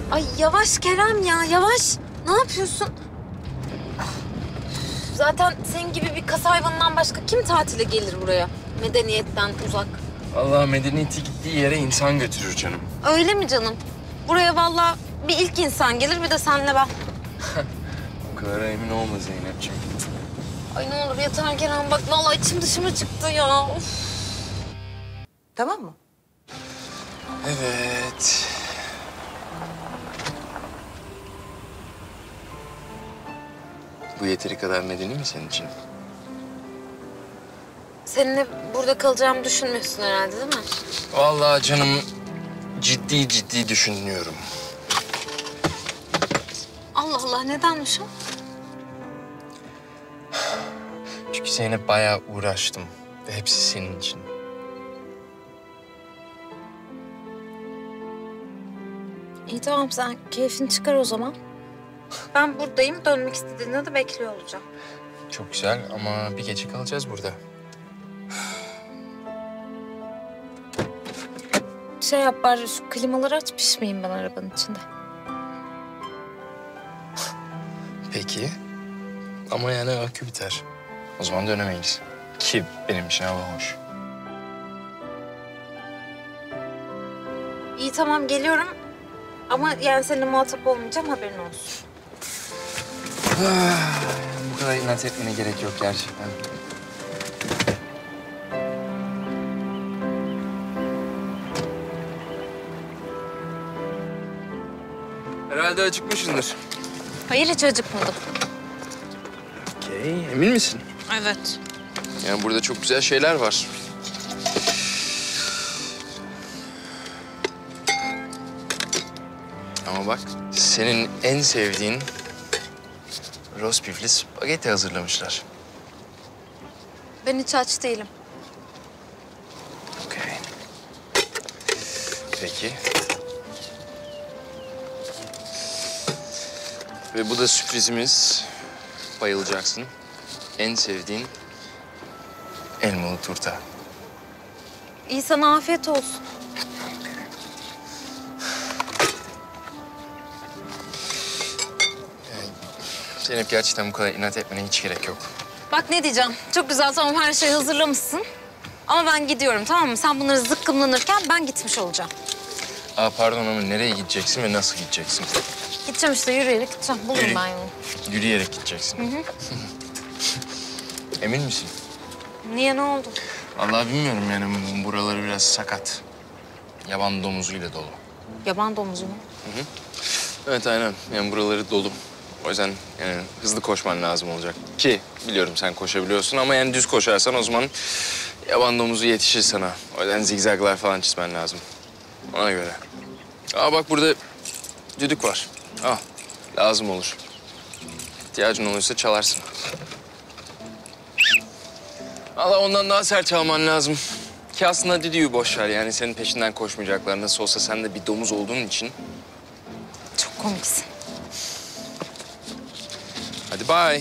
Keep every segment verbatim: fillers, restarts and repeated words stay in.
Ay yavaş Kerem ya, yavaş. Ne yapıyorsun? Zaten senin gibi bir kas hayvanından başka kim tatile gelir buraya? Medeniyetten uzak. Vallahi medeniyeti gittiği yere insan götürür canım. Öyle mi canım? Buraya vallahi bir ilk insan gelir, bir de senle ben. O kadar emin olma Zeynepciğim. Ay ne olur yeter Kerem, bak vallahi içim dışıma çıktı ya. Of. Tamam mı? Evet. Bu yeteri kadar medeni mi senin için? Seninle burada kalacağımı düşünmüyorsun herhalde, değil mi? Vallahi canım ciddi ciddi düşünüyorum. Allah Allah, nedenmiş o? Çünkü Zeynep bayağı uğraştım ve hepsi senin için. İyi tamam, sen keyfini çıkar o zaman. Ben buradayım, dönmek istediğinde de bekliyor olacağım. Çok güzel ama bir gece kalacağız burada. Şey yap bari, şu klimaları aç, pişmeyeyim ben arabanın içinde. Peki. Ama yani akü biter. O zaman dönemeyiz. Ki benim için hava hoş. İyi tamam, geliyorum. Ama yani seninle muhatap olmayacağım, haberin olsun. Bu kadar inat etmene gerek yok gerçekten. Herhalde acıkmışsındır. Hayır, hiç acıkmadım. Okey, emin misin? Evet. Yani burada çok güzel şeyler var. Ama bak, senin en sevdiğin roast beef'li spagetti hazırlamışlar. Ben hiç aç değilim. Okey. Peki. Ve bu da sürprizimiz. Bayılacaksın. En sevdiğin elmalı turta. İyi, sana afiyet olsun. Zeynep, gerçekten bu kadar inat etmene hiç gerek yok. Bak ne diyeceğim, çok güzel, tamam, her şeyi hazırlamışsın. Ama ben gidiyorum, tamam mı? Sen bunları zıkkımlanırken ben gitmiş olacağım. Aa pardon ama nereye gideceksin ve nasıl gideceksin? Gideceğim işte, yürüyerek gideceğim. Bulurum Yürü. ben yolu. Yürüyerek gideceksin. Hı hı. Emin misin? Niye, ne oldu? Vallahi bilmiyorum yani, buraları biraz sakat. Yaban domuzuyla dolu. Yaban domuzu mu? Hı hı. Evet aynen, yani buraları dolu. O yüzden yani hızlı koşman lazım olacak. Ki biliyorum sen koşabiliyorsun ama yani düz koşarsan o zaman yaban domuzu yetişir sana. O yüzden zigzaglar falan çizmen lazım. Ona göre. Aa bak burada düdük var. Al, lazım olur. İhtiyacın olursa çalarsın. Valla ondan daha sert çalman lazım. Ki aslında düdüğü boş ver, yani senin peşinden koşmayacaklar. Nasıl olsa sen de bir domuz olduğun için. Çok komiksin. Hadi bye.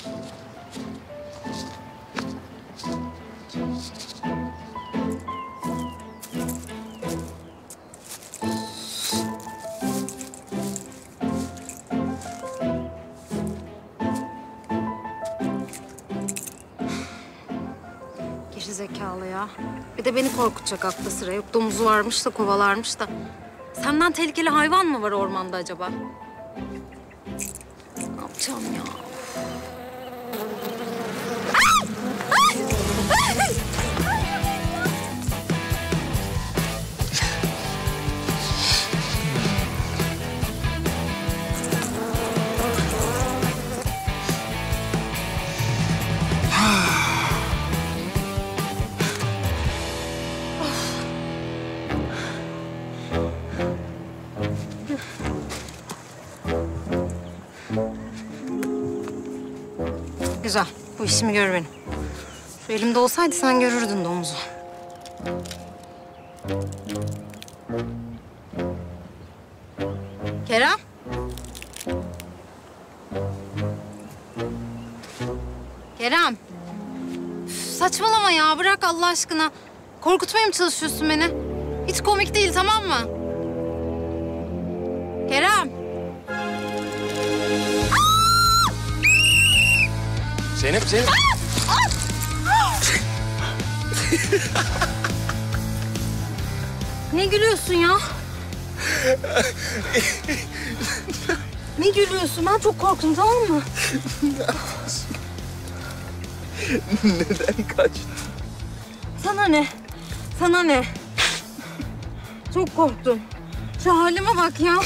Geri zekalı ya. Bir de beni korkutacak aklı sıra. Yok domuzu varmış da kovalarmış da. Senden tehlikeli hayvan mı var ormanda acaba? Ne yapacağım ya? Güzel. Bu işimi gör benim. Şu elimde olsaydı sen görürdün domuzu. Kerem. Kerem. Üf, saçmalama ya. Bırak Allah aşkına. Korkutmaya mı çalışıyorsun beni? Hiç komik değil, tamam mı? Kerem. Zeynep, Zeynep. Ne gülüyorsun ya? Ne gülüyorsun? Ben çok korktum, tamam mı? Neden kaçtın? Sana ne? Sana ne? Çok korktum. Şu halime bak ya.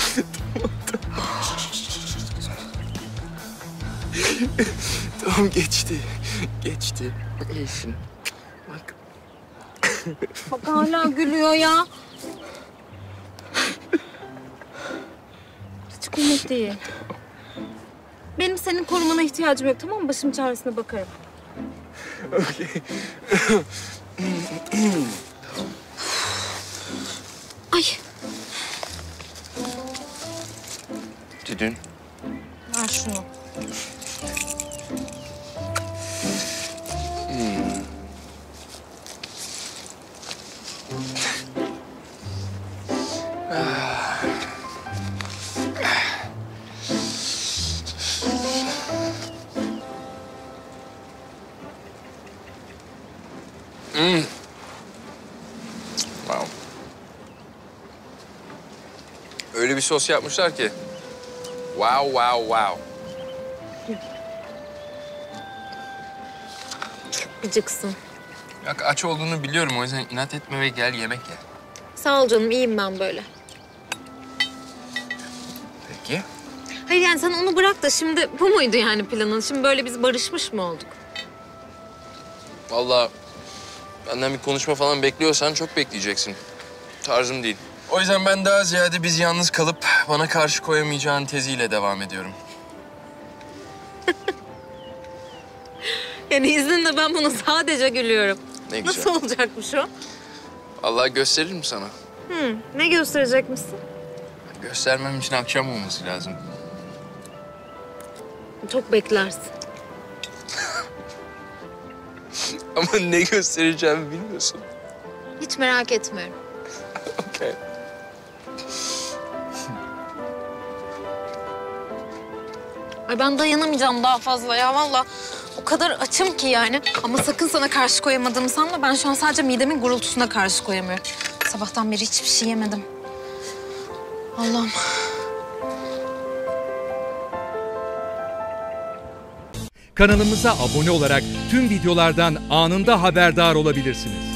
Tamam, geçti. Geçti. İyisin. Bak. Bak hala gülüyor ya. Hiç komik değil. Benim senin korumana ihtiyacım yok, tamam mı? Başım çaresine bakarım. Okey. Ay. Tüdün. Ver şunu. Hmm. Wow. Öyle bir sos yapmışlar ki. Wow, wow, wow. Gıcıksın. Ya aç olduğunu biliyorum, o yüzden inat etme ve gel yemek ye. Sağ ol canım, iyiyim ben böyle. Peki. Hayır yani sen onu bırak da şimdi bu muydu yani planın? Şimdi böyle biz barışmış mı olduk? Vallahi benden bir konuşma falan bekliyorsan çok bekleyeceksin. Tarzım değil. O yüzden ben daha ziyade biz yalnız kalıp bana karşı koyamayacağın teziyle devam ediyorum. Yani izninle ben buna sadece gülüyorum. Ne güzel. Nasıl olacakmış o? Vallahi gösteririm sana. Hı, ne gösterecekmişsin? Göstermem için akşam olması lazım. Çok beklersin. Ama ne göstereceğimi bilmiyorsun. Hiç merak etmiyorum. Okey. Ay ben dayanamayacağım daha fazla ya vallahi. O kadar açım ki yani. Ama sakın sana karşı koyamadığımı sanma. Ben şu an sadece midemin gurultusuna karşı koyamıyorum. Sabahtan beri hiçbir şey yemedim. Allah'ım. Kanalımıza abone olarak tüm videolardan anında haberdar olabilirsiniz.